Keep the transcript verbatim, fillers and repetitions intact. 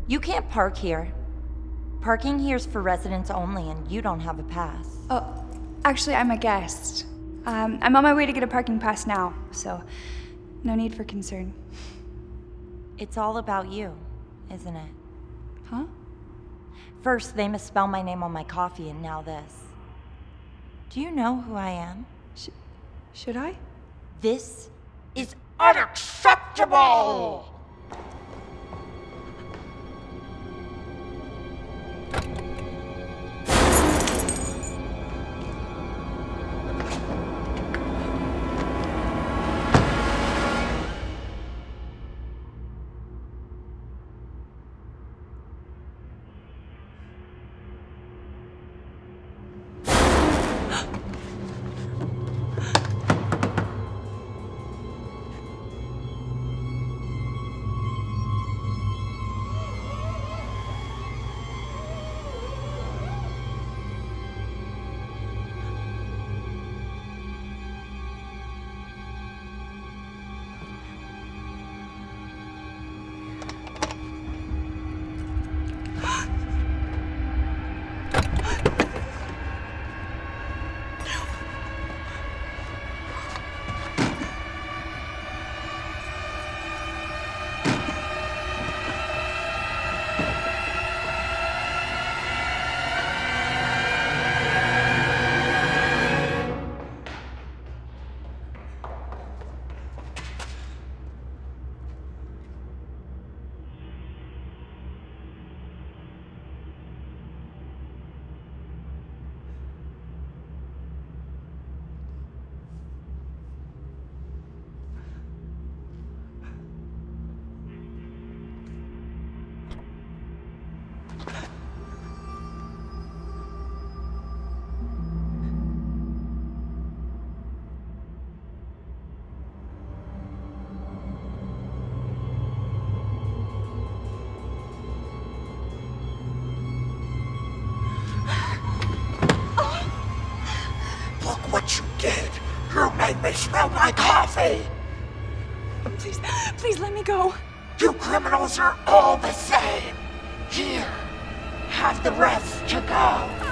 You can't park here. Parking here's for residents only, and you don't have a pass. Oh, actually, I'm a guest. Um, I'm on my way to get a parking pass now, so no need for concern. It's all about you, isn't it? Huh? First, they misspelled my name on my coffee, and now this. Do you know who I am? Sh should I? This is unacceptable! What you did! You made me smell my coffee! Please, please let me go. You criminals are all the same! Here, have the rest to go.